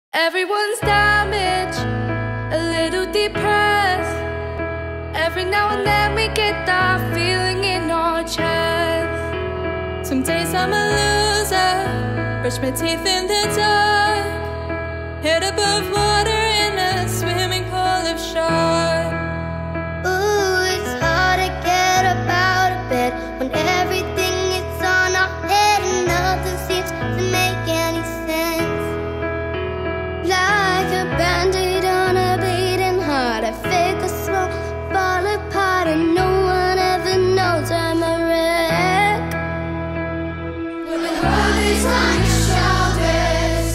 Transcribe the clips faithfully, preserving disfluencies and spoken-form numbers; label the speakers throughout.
Speaker 1: Everyone's damaged, a little depressed. Every now and then we get that feeling in our chest. Some days I'm a loser, brush my teeth in the dark, head above water in a swimming pool of sharks.
Speaker 2: Ooh, it's hard to get up out of bed when everything is on our head and nothing seems to make any sense. Like a band-aid on a beating heart, I fake a small, fall apart, and no one ever knows I'm a wreck.
Speaker 3: When the world is on your shoulders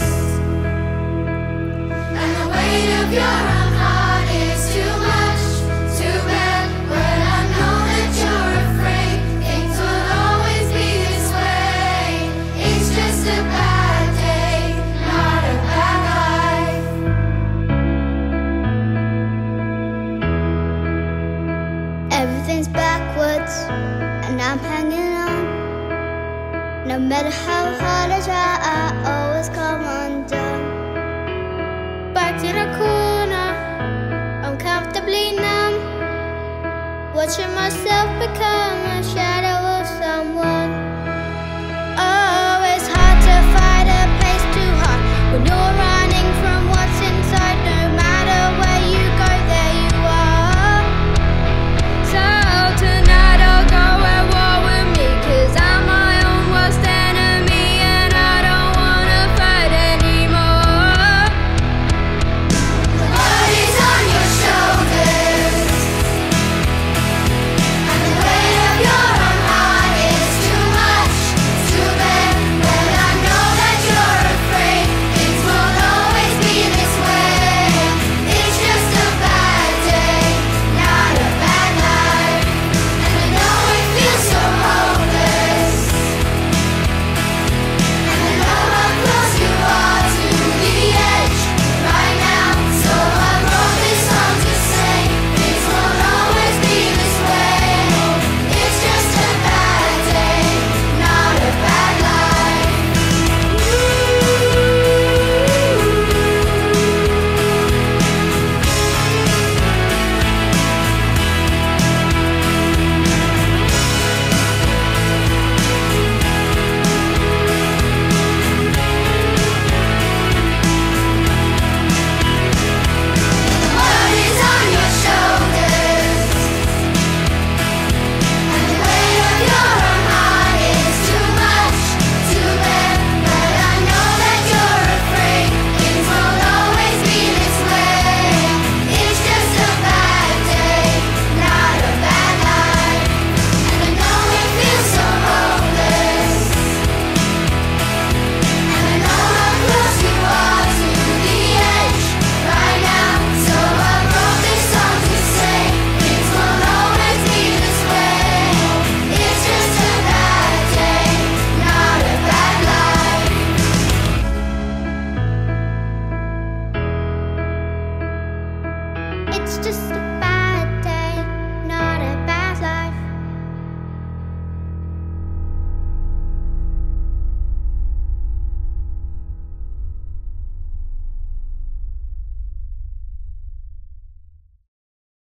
Speaker 3: and the weight of your own heart is too much, too bad. But I know that you're afraid things will always be this way. It's just a bad day, not a bad life.
Speaker 2: Everything's backwards, and I'm hanging on. No matter how hard I try, I always come undone. Back in a corner, uncomfortably numb, watching myself become a shadow